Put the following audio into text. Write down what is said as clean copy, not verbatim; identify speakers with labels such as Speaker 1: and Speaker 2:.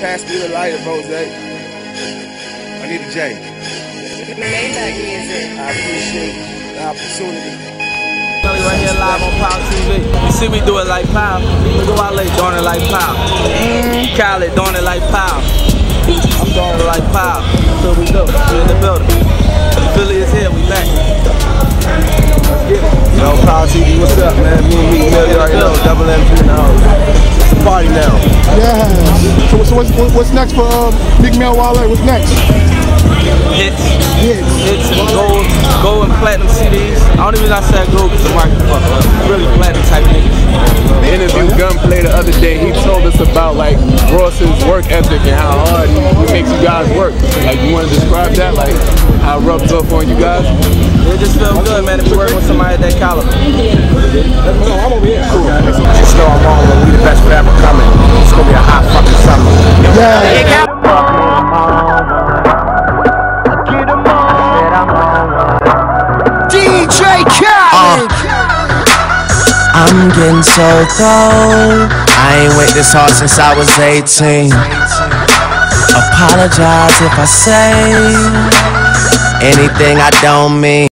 Speaker 1: pass me the lighter, Rose. I need a J.
Speaker 2: Maybach music.
Speaker 1: I appreciate the opportunity.
Speaker 3: Right here live on Power TV. You see we do it like Power. Look at Wale doing it like Power. Khaled doing it like Power. I'm doing it like Power. That's what we do. We in the building. Philly is here. We back. Let's get it.
Speaker 4: Yo, Power TV, what's up, man? Me and Meek Mill, you already know. Double M in the house. It's a party now.
Speaker 5: Yeah. So what's next for Meek Mill, Wale? What's next?
Speaker 3: Hits and gold and platinum CDs. I don't even know I said gold because the market fuck up. Really platinum type niggas.
Speaker 4: The interview Gunplay the other day, he told us about like Ross's work ethic and how hard he makes you guys work. Like, you want to describe that? Like, how it rubs off on you guys?
Speaker 3: It just feels good, man, to be working with somebody at that caliber.
Speaker 4: I'm over here. Cool.
Speaker 6: Just know I'm on when we the best forever coming. It's gonna be a hot fucking summer.
Speaker 7: DJ Khaled. I'm getting so cold. I ain't went this hard since I was 18. Apologize if I say anything I don't mean.